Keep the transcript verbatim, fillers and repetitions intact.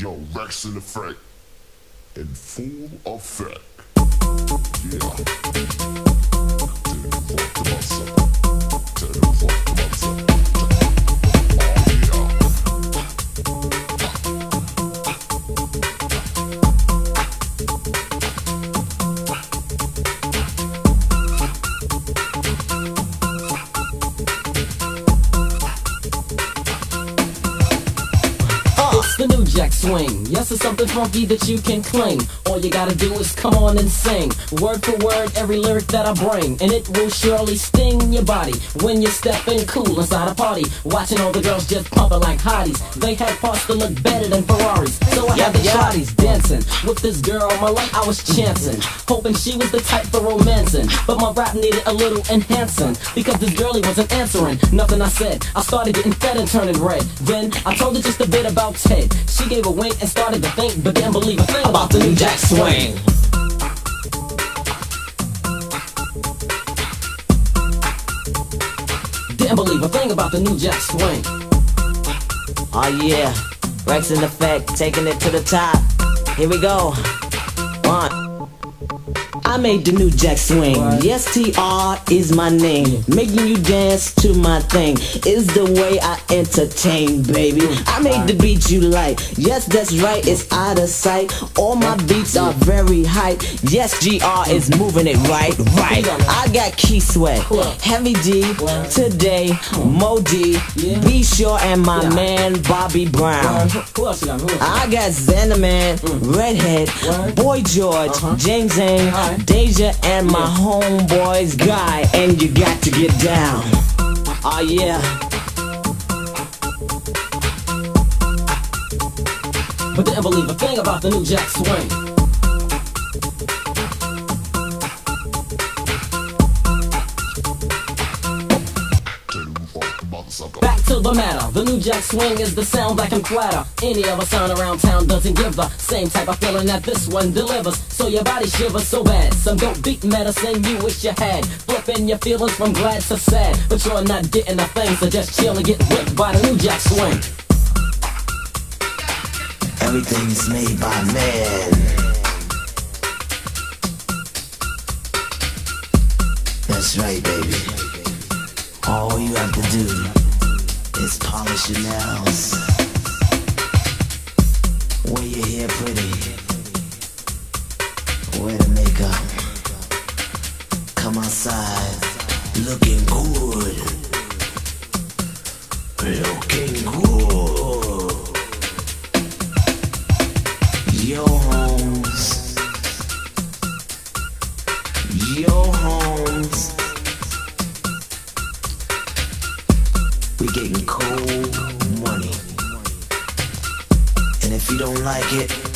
Yo, Rex in effect, in full effect. Yeah. Tell them fuck the motherfucker. Tell them fuck the motherfucker. The new jack swing, yes, it's something funky that you can cling. All you gotta do is come on and sing, word for word, every lyric that I bring, and it will surely sting your body when you're stepping cool inside a party, watching all the girls just pumping like hotties. They had parts that look better than Ferraris, so I had the shotties dancing with this girl. My life I was chancing, hoping she was the type for romancing, but my rap needed a little enhancing because this girlie wasn't answering nothing I said. I started getting fed and turning red. Then I told her just a bit about Ted. She gave a wink and started to think, but didn't believe a thing about the new jack swing. Didn't believe a thing about the new jack swing. Oh yeah, Rex in effect, taking it to the top. Here we go. One. I made the new jack swing. Yes, T R is my name. Making you dance to my thing is the way I entertain, baby. I made the beat you like. Yes, that's right, it's out of sight. All my beats are very hype. Yes, G R is moving it right, right. I got Key Sweat, Heavy D, Today, Mo D, Be Sure, and my man Bobby Brown. I got Xander Man, Redhead, Boy George, James Zane, Deja, and my homeboys Guy, and you got to get down. Oh yeah. But didn't believe a thing about the new jack swing. Back to the matter, the new jack swing is the sound that can flatter any other sound around town. Doesn't give the same type of feeling that this one delivers, so your body shivers so bad. Some dope beat medicine you wish you had, flipping your feelings from glad to sad, but you're not getting a thing, so just chill and get whipped by the new jack swing. Everything's made by man. That's right, baby. All you have to do is polish your nails, wear your hair pretty, wear the makeup, come outside looking good, looking good. Your homes, your homes. We getting cold money, and if you don't like it,